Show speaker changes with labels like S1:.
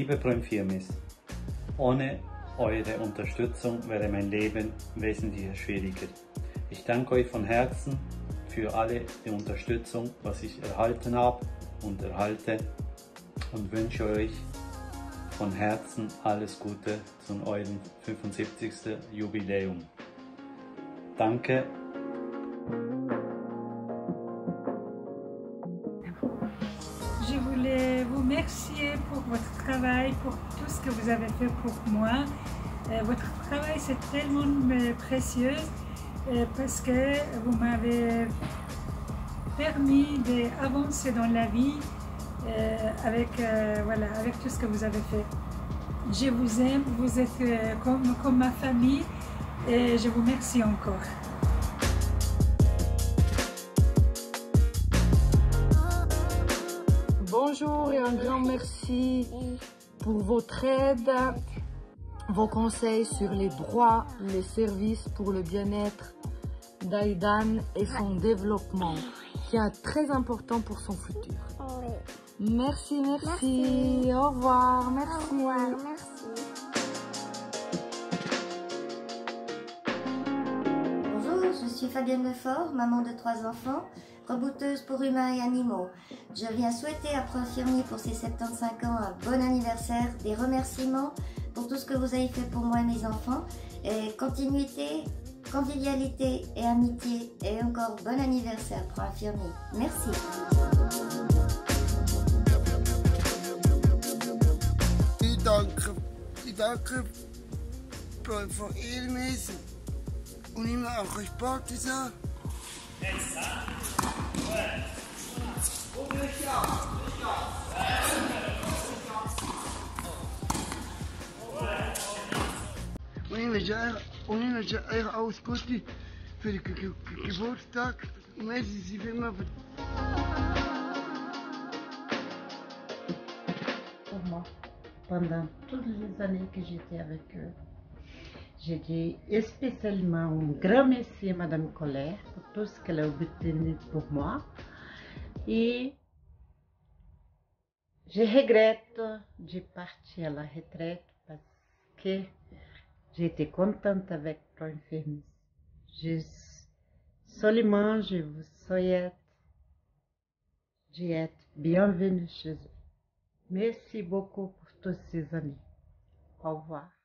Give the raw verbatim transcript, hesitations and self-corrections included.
S1: Liebe Pro-Infirmis, ohne eure Unterstützung wäre mein Leben wesentlich schwieriger. Ich danke euch von Herzen für alle die Unterstützung, was ich erhalten habe und erhalte, und wünsche euch von Herzen alles Gute zu eurem fünfundsiebzigsten Jubiläum. Danke.
S2: Je voulais vous remercier pour votre travail, pour tout ce que vous avez fait pour moi. Euh, votre travail, c'est tellement euh, précieux euh, parce que vous m'avez permis d'avancer dans la vie euh, avec, euh, voilà, avec tout ce que vous avez fait. Je vous aime, vous êtes euh, comme, comme ma famille et je vous remercie encore.
S3: Bonjour et un grand merci pour votre aide, vos conseils sur les droits, les services pour le bien-être d'Aïdan et son développement, qui est très important pour son futur. Merci, merci. merci. Au revoir. Merci.
S4: Au revoir, merci. Bonjour, je suis Fabienne Lefort, maman de trois enfants, rebouteuse pour humains et animaux. Je viens souhaiter à Pro-Infirmier pour ses soixante-quinze ans un bon anniversaire, des remerciements pour tout ce que vous avez fait pour moi et mes enfants, et continuité, convivialité et amitié, et encore bon anniversaire Pro-Infirmier. Merci.
S5: Ik dank, ik dank Pro-Infirmier om niet meer gesproken te zijn. Wanneer je eigen ouders kost, vind ik een geburtstag. Mensen die filmen.
S6: Pour moi, pendant toutes les années que j'étais avec eux, j'ai dit spécialement un grand merci à Madame Colère pour tout ce qu'elle a obtenu pour moi. Et je regrette de partir à la retraite parce que j'étais contente avec Pro-Infirmier. Je, seulement, je vous souhaite d'être bienvenue chez eux. Merci beaucoup pour tous ces amis. Au revoir.